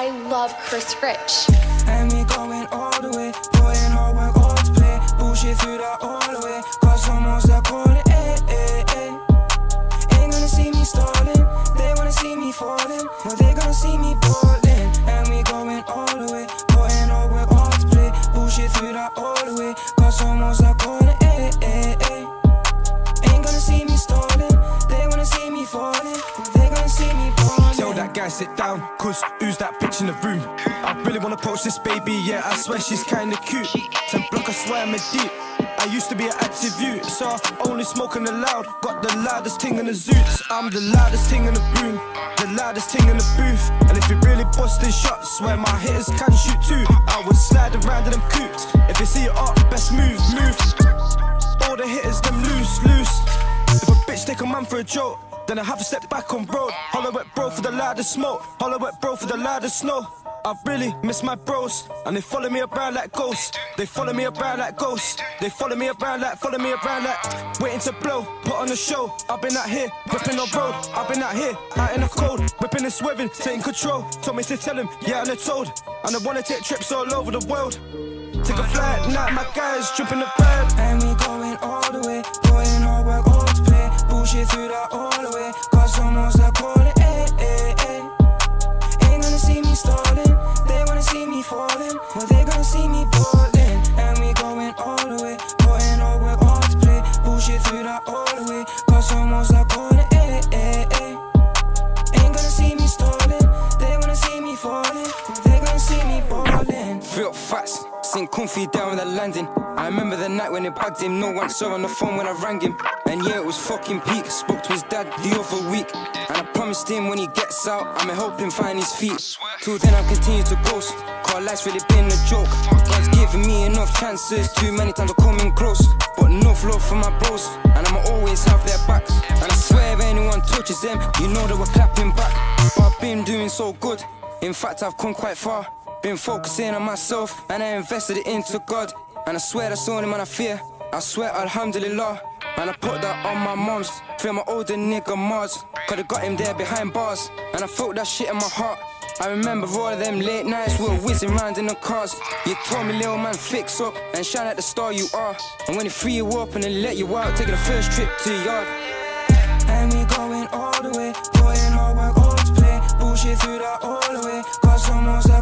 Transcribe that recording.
I love Chris Rich. And we going all the way, putting hard work all to play. Bullshit through that all the way, cause almost I call it, Ain't gonna see me stalling, they wanna see me falling, but they gonna see me balling. And we going all the way, putting hard work all to play. Bullshit through that all the way, cause almost I call it, Ain't gonna see me stalling, they wanna see me falling, but they gonna see me balling. Tell that guy sit down, cause who's that bitch in the room? I really wanna approach this baby, yeah, I swear she's kinda cute. 10 block, I swear I'm a deep. I used to be an active youth, so I only smoking the loud. Got the loudest thing in the zoots. I'm the loudest thing in the room, the loudest thing in the booth. And if you really busting shots, swear my hitters can shoot too. I would slide around in them coops. If you see it up, best move. All the hitters, them loose. If a bitch take a man for a joke, then I have to step back on road. Hollow wet bro for the loudest smoke, hollow wet bro for the loudest snow. I really miss my bros, and they follow me around like ghosts. They follow me around like ghosts. They follow me around like, waiting to blow, put on a show. I've been out here, whipping on road. I've been out here, out in the cold, whipping and swerving, taking control. Told me to tell him, yeah, I'm told. And I wanna take trips all over the world. Take a flight, night, my guys jumping the bird. And we going all the way, putting hard work all to play. Bullshit through that all the way, cause almost I call it, Ain't gonna see me stalling, they wanna see me falling, but they gonna see me balling. And we going all the way, putting hard work all to play. Bullshit through that all the way, cause almost I call it, Ain't gonna see me stalling, they wanna see me falling, but they gonna see me balling. Real fast, sink comfy down with the landing. I remember the night when it bagged him, no one saw on the phone when I rang him. And yeah, it was fucking peak, spoke to his dad the other week. And I promised him when he gets out, I'ma help him find his feet. Till then I continue to ghost, cause life's really been a joke. God's given me enough chances, too many times I'm coming close. But enough love for my bros, and I'ma always have their backs. And I swear if anyone touches them, you know that we're clapping back. But I've been doing so good, in fact I've come quite far. Been focusing on myself, and I invested it into God. And I swear that's the only man I fear, I swear alhamdulillah. And I put that on my mom's, feel my older nigga Mars. Cause I got him there behind bars, and I felt that shit in my heart. I remember all of them late nights, we were whizzing round in the cars. You told me little man fix up, and shine like the star you are. And when they free you up and they let you out, taking the first trip to the yard. And we going all the way, putting hard work all to play. Bullshit through that all the way, cause almost